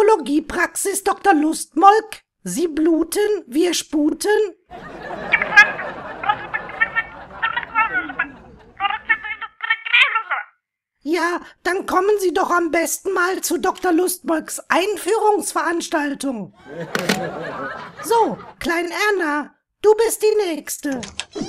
Gynäkologiepraxis, Dr. Lustmolk. Sie bluten, wir sputen. Ja, dann kommen Sie doch am besten mal zu Dr. Lustmolks Einführungsveranstaltung. So, Klein Erna, du bist die Nächste.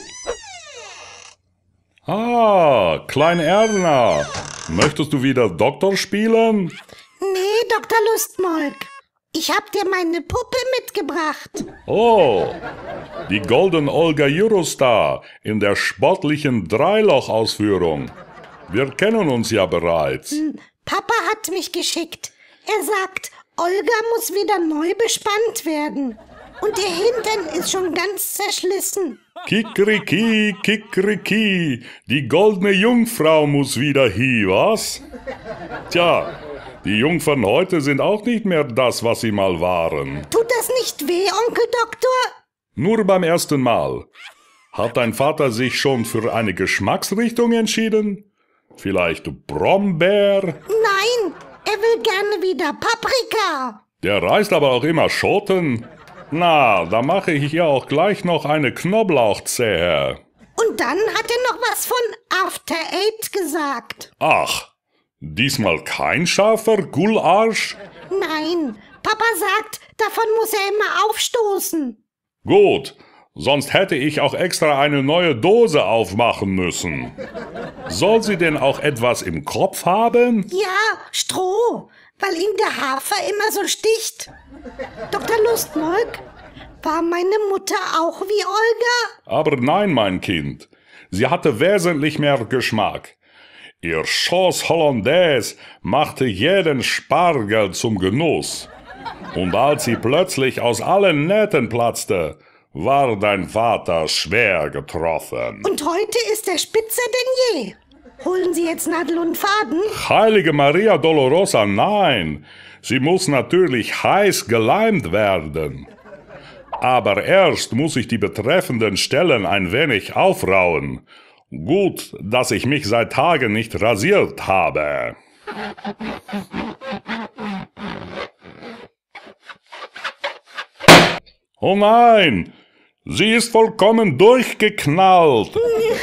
Ah, Klein Erna, möchtest du wieder Doktor spielen? Nee, Dr. Lustmolk, ich hab dir meine Puppe mitgebracht. Oh, die Golden Olga Eurostar in der sportlichen Dreiloch-Ausführung. Wir kennen uns ja bereits. Papa hat mich geschickt. Er sagt, Olga muss wieder neu bespannt werden. Und der Hintern ist schon ganz zerschlissen. Kikeriki, Kikeriki, die goldene Jungfrau muss wieder hier, was? Tja, die Jungfern heute sind auch nicht mehr das, was sie mal waren. Tut das nicht weh, Onkel Doktor? Nur beim ersten Mal. Hat dein Vater sich schon für eine Geschmacksrichtung entschieden? Vielleicht Brombeer? Nein, er will gerne wieder Paprika. Der reißt aber auch immer Schoten. Na, da mache ich ja auch gleich noch eine Knoblauchzehe. Und dann hat er noch was von After Eight gesagt. Ach, diesmal kein scharfer Gulasch? Nein, Papa sagt, davon muss er immer aufstoßen. Gut, sonst hätte ich auch extra eine neue Dose aufmachen müssen. Soll sie denn auch etwas im Kopf haben? Ja, Stroh, weil ihm der Hafer immer so sticht. Dr. Lustmolk, war meine Mutter auch wie Olga? Aber nein, mein Kind, sie hatte wesentlich mehr Geschmack. Ihr Sauce Hollandaise machte jeden Spargel zum Genuss. Und als sie plötzlich aus allen Nähten platzte, war dein Vater schwer getroffen. Und heute ist er spitzer denn je. Holen Sie jetzt Nadel und Faden? Heilige Maria Dolorosa, nein! Sie muss natürlich heiß geleimt werden. Aber erst muss ich die betreffenden Stellen ein wenig aufrauen. Gut, dass ich mich seit Tagen nicht rasiert habe. Oh nein! Sie ist vollkommen durchgeknallt.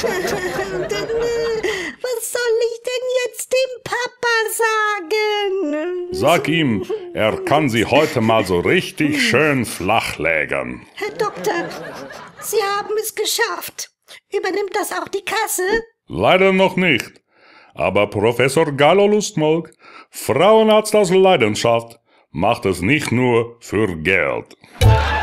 Was soll ich denn jetzt dem Papa sagen? Sag ihm, er kann sie heute mal so richtig schön flachlegen. Herr Doktor, Sie haben es geschafft. Übernimmt das auch die Kasse? Leider noch nicht. Aber Professor Gallo Lustmolk, Frauenarzt aus Leidenschaft, macht es nicht nur für Geld.